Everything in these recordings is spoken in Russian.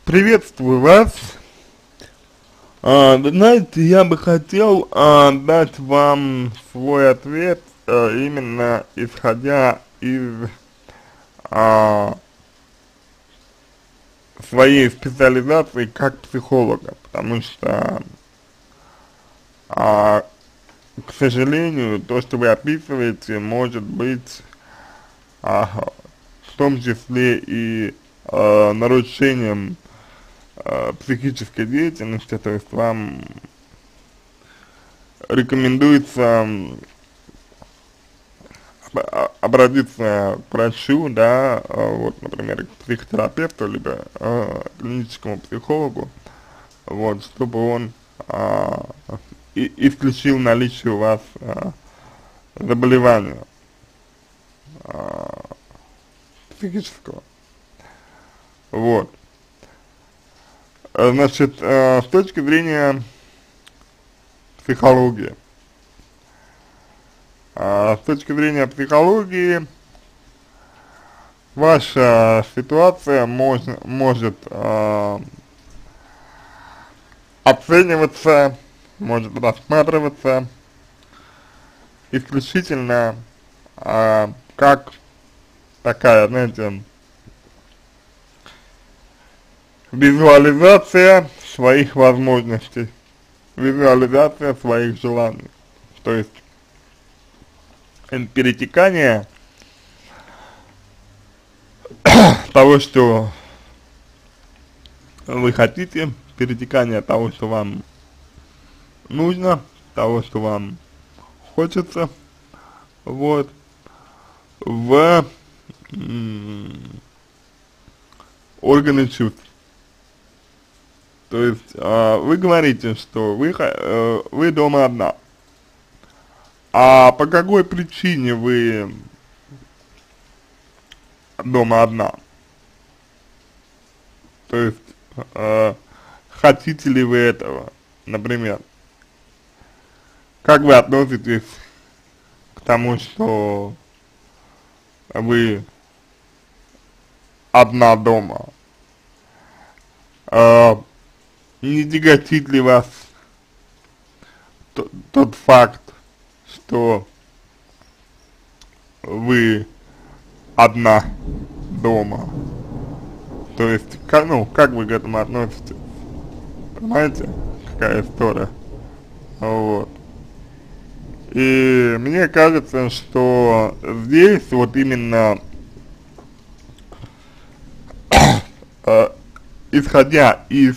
Приветствую вас. Вы знаете, я бы хотел дать вам свой ответ, именно исходя из а, своей специализации как психолога, потому что, а, к сожалению, то, что вы описываете, может быть в том числе и нарушением психической деятельности, то есть вам рекомендуется обратиться к врачу, да, вот, например, к психотерапевту, либо клиническому психологу, вот, чтобы он исключил наличие у вас заболевания психического. Вот. Значит, с точки зрения психологии, ваша ситуация может оцениваться, может рассматриваться исключительно как такая, знаете, визуализация своих возможностей, визуализация своих желаний. То есть перетекание того, что вы хотите, перетекание того, что вам нужно, того, что вам хочется, вот, в органы чувств. То есть вы говорите, что вы дома одна. А по какой причине вы дома одна? То есть хотите ли вы этого, например? Как вы относитесь к тому, что вы одна дома? Не тяготит ли вас тот факт, что вы одна дома? То есть, как вы к этому относитесь? Понимаете, какая история? Вот. И мне кажется, что здесь вот именно исходя из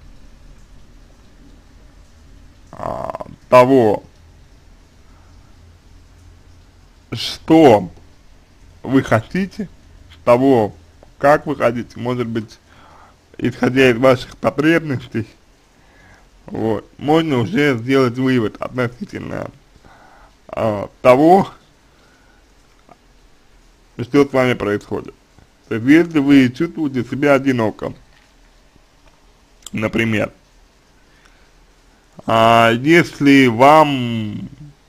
того, что вы хотите, того, как вы хотите, может быть, исходя из ваших потребностей, вот, можно уже сделать вывод относительно того, что с вами происходит. То есть, если вы чувствуете себя одиноко, например, если вам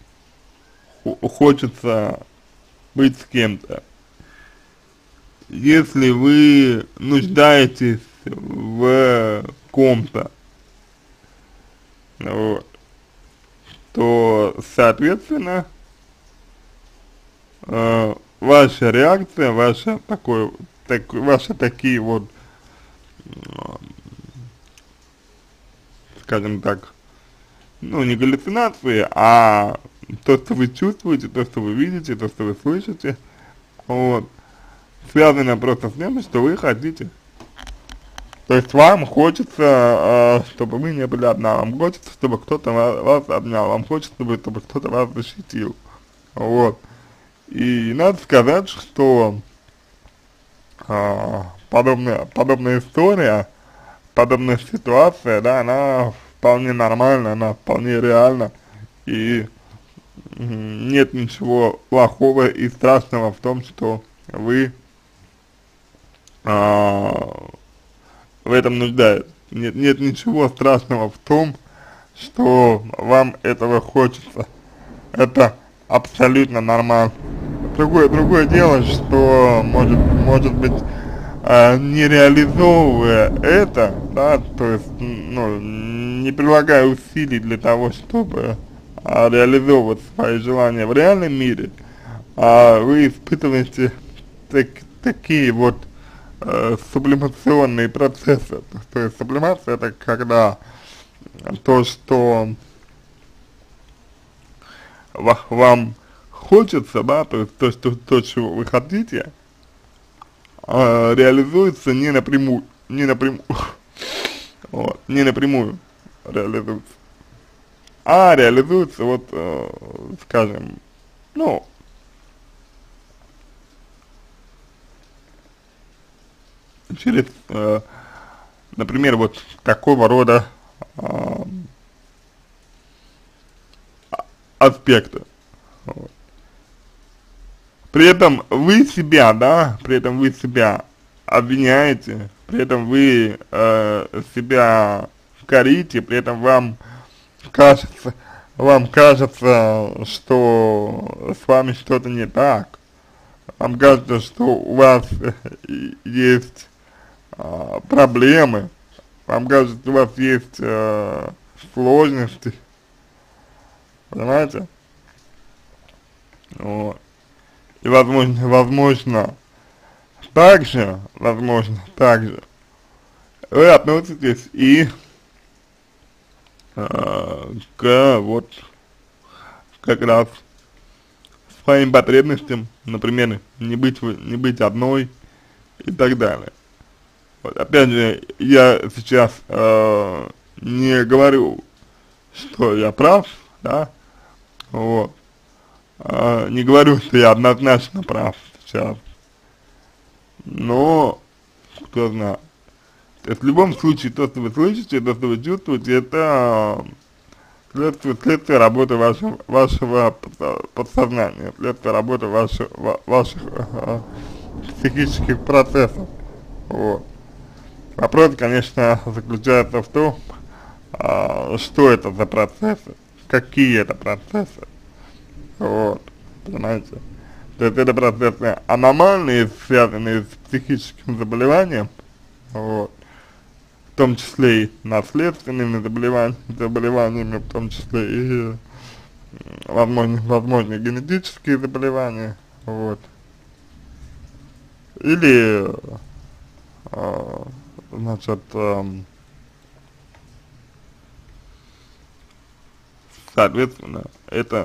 хочется быть с кем-то, если вы нуждаетесь в ком-то, вот, то, соответственно, ваша реакция, ваши такие вот, скажем так, не галлюцинации, а то, что вы чувствуете, то, что вы видите, то, что вы слышите, вот, связано просто с тем, что вы хотите. То есть вам хочется, чтобы вы не были одна, вам хочется, чтобы кто-то вас обнял, вам хочется, чтобы кто-то вас защитил, вот. И надо сказать, что подобная история, подобная ситуация, да, она вполне нормальна, она вполне реальна, и нет ничего плохого и страшного в том, что вы в этом нуждаетесь. Нет ничего страшного в том, что вам этого хочется. Это абсолютно нормально. Другое дело, что может быть не реализовывая это, да, то есть, ну, не прилагая усилий для того, чтобы реализовывать свои желания в реальном мире, вы испытываете такие вот сублимационные процессы. То есть сублимация — это когда то, что вам хочется, да, то есть то, чего вы хотите, реализуется вот, не напрямую реализуется, а реализуется вот, скажем, ну, через, например, вот такого рода аспекты. Вот. При этом вы себя, да, при этом вы себя обвиняете, при этом вы себя корите, при этом кажется, вам кажется, что с вами что-то не так, вам кажется, что у вас есть проблемы, вам кажется, у вас есть сложности, понимаете? Вот. И возможно, также вы относитесь и к вот как раз своим потребностям, например, не быть одной и так далее. Вот, опять же, я сейчас не говорю, что я прав, да, вот, не говорю, что я однозначно прав сейчас, но кто знает. То есть в любом случае то, что вы слышите, то, что вы чувствуете, это следствие работы вашего подсознания, следствие работы ваших психических процессов. Вот. Вопрос, конечно, заключается в том, что это за процессы, какие это процессы. Вот, понимаете? То есть это процессы аномальные, связанные с психическим заболеванием, вот, в том числе и наследственными заболеваниями, в том числе и возможно генетические заболевания, вот, или, значит, соответственно, это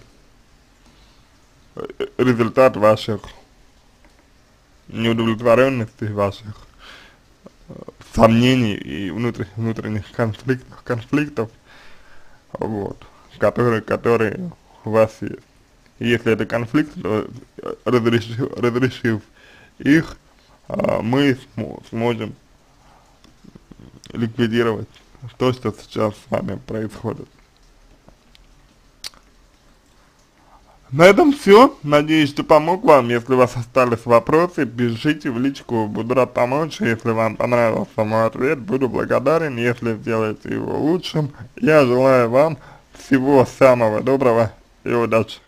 результат ваших неудовлетворенностей, ваших сомнений и внутренних конфликтов, вот, которые у вас есть. Если это конфликт, то разрешив их, мы сможем ликвидировать то, что сейчас с вами происходит. На этом все. Надеюсь, что помог вам. Если у вас остались вопросы, пишите в личку, буду рад помочь. Если вам понравился мой ответ, буду благодарен, если сделаете его лучшим. Я желаю вам всего самого доброго и удачи.